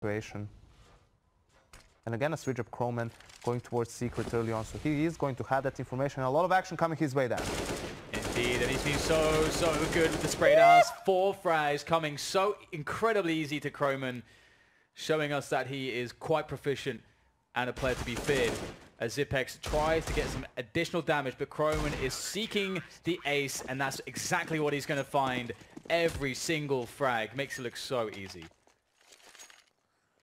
situation. And again, a switch up cromen going towards secret early on, so he is going to have that information. A lot of action coming his way there. Indeed, and he's been so good with the spray downs. 4 frags coming so incredibly easy to cromen, showing us that he is quite proficient and a player to be feared. As Zipex tries to get some additional damage, but cromen is seeking the ace, and that's exactly what he's going to find. Every single frag makes it look so easy.